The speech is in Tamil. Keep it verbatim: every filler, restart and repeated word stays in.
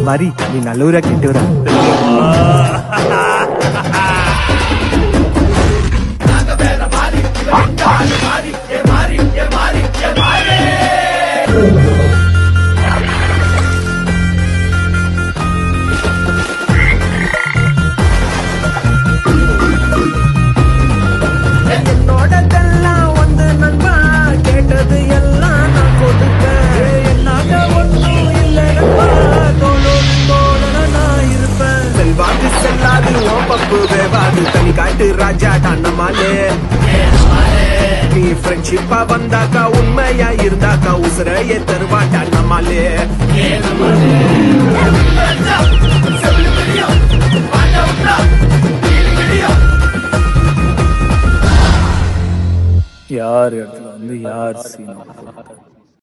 மாதிரி நீ நல்லூரா கேட்டுவரா. என்னோடதெல்லாம் வந்து நண்பா கேட்டது எல்லாம் நான் கொடுப்பேன். என்னாக ஒன்றும் இல்லை நண்பா, தோளோடு தோழன நான் இருப்பேன். செல்வாக்கு செல்லாது ஓ பப்பு வேவாது தனி காட்டு ராஜா தாண்டமாலே. நீ ஃப்ரெண்ட்ஷிப்பா வந்தாக்கா உண்மையா இருந்தாக்கா உசுரையே தருவாட்டா நம்மாலே. யார் இடத்துல வந்து யார் சீனா